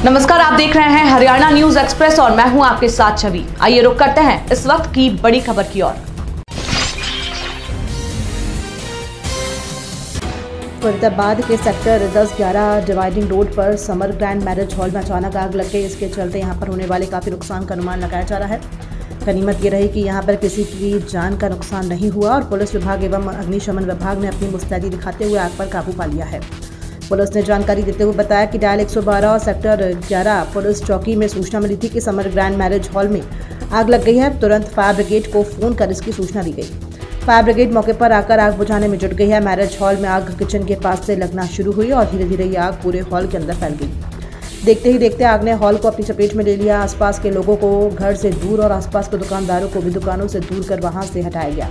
नमस्कार, आप देख रहे हैं हरियाणा न्यूज एक्सप्रेस और मैं हूं आपके साथ छवि। आइए रुक करते हैं इस वक्त की बड़ी खबर की ओर। फरीदाबाद के सेक्टर 10-11 डिवाइडिंग रोड पर समर ग्रैंड मैरिज हॉल में अचानक आग लग गई। इसके चलते यहां पर होने वाले काफी नुकसान का अनुमान लगाया जा रहा है। गनीमत ये रही कि यहां पर किसी की जान का नुकसान नहीं हुआ और पुलिस विभाग एवं अग्निशमन विभाग ने अपनी मुस्तैदी दिखाते हुए आग पर काबू पा लिया है। पुलिस ने जानकारी देते हुए बताया कि डायल 112 और सेक्टर 11 पुलिस चौकी में सूचना मिली थी कि समर ग्रैंड मैरिज हॉल में आग लग गई है। तुरंत फायर ब्रिगेड को फोन कर इसकी सूचना दी गई। फायर ब्रिगेड मौके पर आकर आग बुझाने में जुट गई है। मैरिज हॉल में आग किचन के पास से लगना शुरू हुई और धीरे धीरे ये आग पूरे हॉल के अंदर फैल गई। देखते ही देखते आग ने हॉल को अपनी चपेट में ले लिया। आसपास के लोगों को घर से दूर और आसपास के दुकानदारों को भी दुकानों से दूर कर वहां से हटाया गया।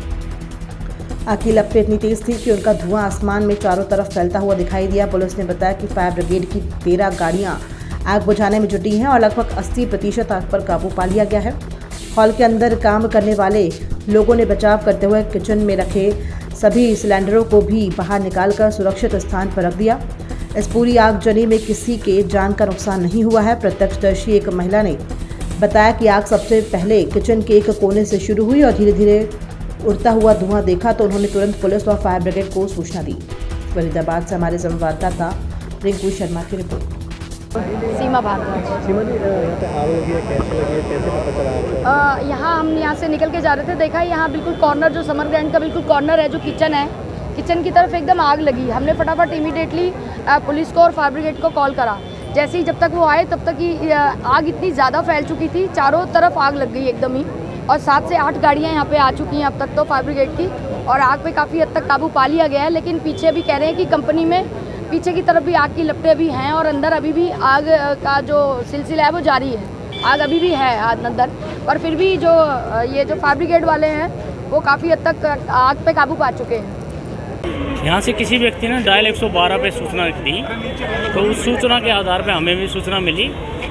आग की लपटें इतनी तेज थी कि उनका धुआं आसमान में चारों तरफ फैलता हुआ दिखाई दिया। पुलिस ने बताया कि फायर ब्रिगेड की 13 गाड़ियां आग बुझाने में जुटी हैं और लगभग 80% आग पर काबू पा लिया गया है। हॉल के अंदर काम करने वाले लोगों ने बचाव करते हुए किचन में रखे सभी सिलेंडरों को भी बाहर निकालकर सुरक्षित स्थान पर रख दिया। इस पूरी आगजनी में किसी के जान का नुकसान नहीं हुआ है। प्रत्यक्षदर्शी एक महिला ने बताया कि आग सबसे पहले किचन के एक कोने से शुरू हुई और धीरे धीरे उड़ता हुआ धुआं देखा तो उन्होंने तुरंत पुलिस और फायर ब्रिगेड को सूचना दी। फरीदाबाद से हमारे संवाददाता रिंकू शर्मा की रिपोर्ट। सीमा भारद्वाज। सीमा जी, यहाँ पे आग लगी है, कैसे लगी है, कैसे पता चला आपको? यहाँ हम यहाँ से निकल के जा रहे थे, देखा यहाँ बिल्कुल कॉर्नर जो समर ग्रैंड का बिल्कुल कॉर्नर है, जो किचन है, किचन की तरफ एकदम आग लगी। हमने फटाफट इमीडिएटली पुलिस को और फायर ब्रिगेड को कॉल करा। जैसे ही जब तक वो आए तब तक ही आग इतनी ज़्यादा फैल चुकी थी, चारों तरफ आग लग गई एकदम ही। और 7 से 8 गाड़ियाँ यहाँ पे आ चुकी हैं अब तक तो फायर ब्रिगेड की, और आग पे काफ़ी हद तक काबू पा लिया गया है। लेकिन पीछे भी कह रहे हैं कि कंपनी में पीछे की तरफ भी आग की लपटें भी हैं और अंदर अभी भी आग का जो सिलसिला है वो जारी है। आग अभी भी है अंदर, पर फिर भी जो ये जो फायर ब्रिगेड वाले हैं वो काफ़ी हद तक आग पे काबू पा चुके हैं। यहाँ से किसी व्यक्ति ने डायल 112 पे सूचना दी, तो उस सूचना के आधार पे हमें भी सूचना मिली।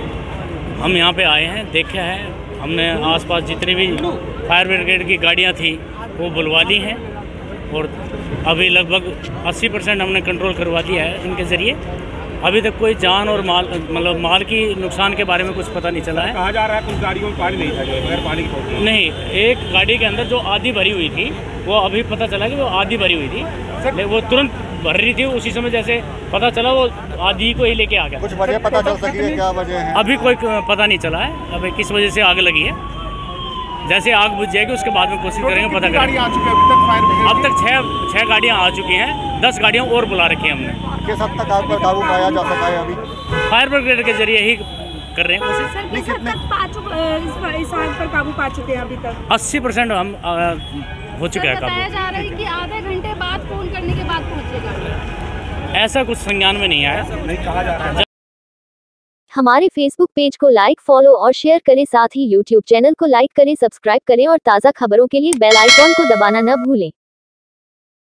हम यहाँ पे आए हैं, देखा है हमने, आसपास जितनी भी फायर ब्रिगेड की गाड़ियाँ थी वो बुलवा ली हैं और अभी लगभग 80% हमने कंट्रोल करवा दिया है इनके ज़रिए। अभी तक कोई जान और माल मतलब माल की नुकसान के बारे में कुछ पता नहीं चला है। कहा जा रहा है कुछ गाड़ियों में पानी नहीं था, जो बगैर पानी की नहीं, एक गाड़ी के अंदर जो आधी भरी हुई थी वो अभी पता चला कि वो आधी भरी हुई थी, वो तुरंत भर रही थी। उसी समय जैसे पता चला वो आधी को ही लेके आ गया। कुछ वजह पता चल सकी है, क्या वजह है? अभी कोई पता नहीं चला है अभी किस वजह से आग लगी है। जैसे आग बुझ जाएगी उसके बाद में कोशिश करेंगे पता करेंगे। अब तक 6 गाड़ियाँ आ चुकी हैं, 10 गाड़ियाँ और बुला रखी हैं हमने। किस हद तक आग पर काबू पाया जा सका है अभी? फायर ब्रिगेड के जरिए ही कर रहे हैं कोशिश। सर, किस हद तक इस आग पर काबू पा चुके हैं अभी तक? 80% हम हो चुका है बताया काबू। जा रहा है कि आधे घंटे बाद फोन करने के बाद पहुंचेगा। ऐसा कुछ संज्ञान में नहीं आया। नहीं कहा जा रहा है। हमारे फेसबुक पेज को लाइक, फॉलो और शेयर करें। साथ ही यूट्यूब चैनल को लाइक करें, सब्सक्राइब करें और ताज़ा खबरों के लिए बेल आइकॉन को दबाना न भूलें।